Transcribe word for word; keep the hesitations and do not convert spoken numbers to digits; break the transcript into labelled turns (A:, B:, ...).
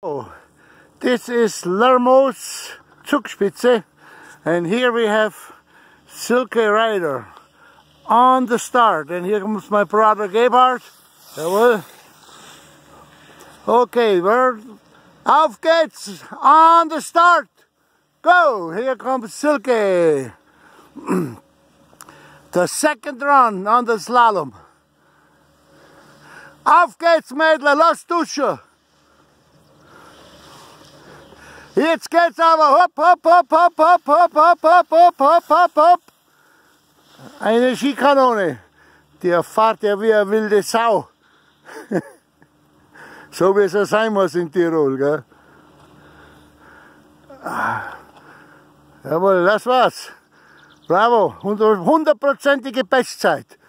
A: Oh, this is Lermoos Zugspitze, and here we have Silke rider on the start, and here comes my brother Gebhard. Jawohl. Okay, we're auf geht's on the start. Go! Here comes Silke. The second run on the slalom. Auf geht's, Mädle, lass duschen. Jetzt geht's aber hopp, hopp, hopp, hopp, hopp, hopp, hopp, hopp, hopp, hopp, hopp, hopp. Eine Skikanone. Der fährt ja wie eine wilde Sau. So wie es ja sein muss in Tirol, gell? Jawohl, das war's. Bravo, hundertprozentige Bestzeit.